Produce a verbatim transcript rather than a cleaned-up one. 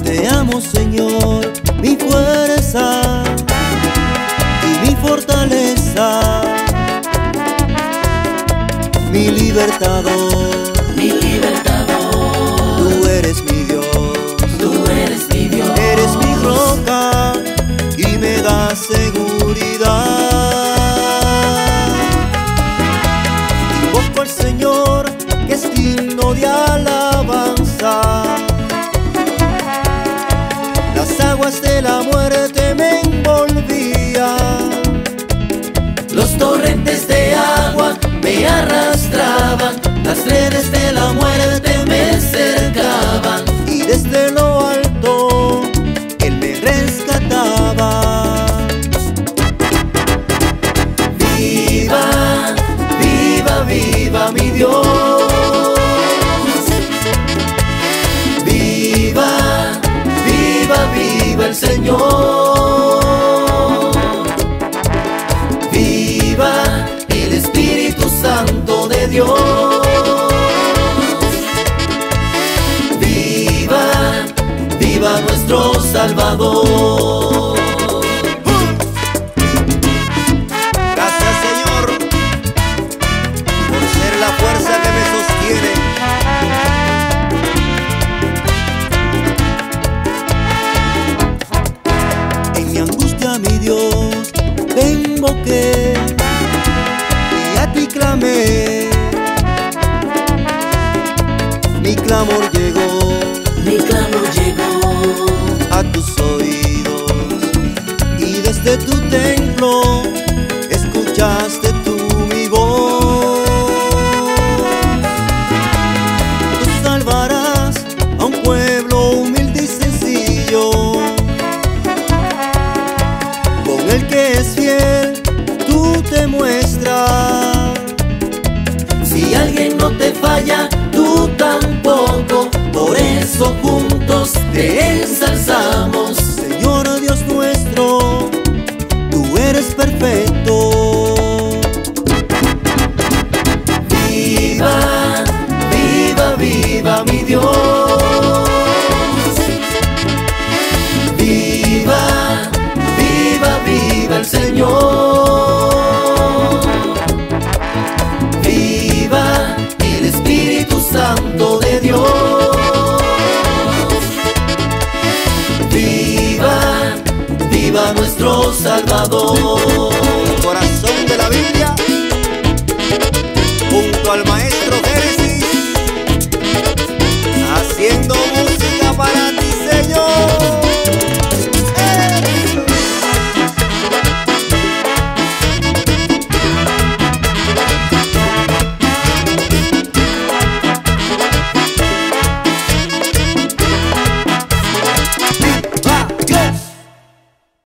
Te amo, Señor, mi fuerza y mi fortaleza, mi libertador, mi libertador. Tú eres mi Dios, tú eres mi Dios, eres mi roca y me das seguridad. Invoco al Señor, que es digno de alabanza. Las aguas de la muerte me envolvían, los torrentes de agua me arrastraban, las redes de la muerte me cercaban, y desde lo alto Él me rescataba. Viva, viva, viva mi Dios. Viva, viva, viva el Señor. Viva el Espíritu Santo de Dios. Viva, viva nuestro Salvador. Gracias, Señor, por ser la fuerza que me sostiene. En mi angustia, mi Dios, te invoqué y a ti clamé. Mi clamor llegó, Mi clamor llegó a tus oídos, y desde tu templo escuchaste tú mi voz. Tú salvarás a un pueblo humilde y sencillo, con el que es fiel tú te muestras. Si alguien no te falla, tú tampoco. Por eso juntos te ensalzamos. Señor Dios nuestro, tú eres perfecto. Viva, viva, viva mi Dios. Viva, viva, viva el Señor. Viva el Espíritu Santo de Dios. Viva, viva nuestro Salvador. Corazón de la Biblia, junto al Maestro.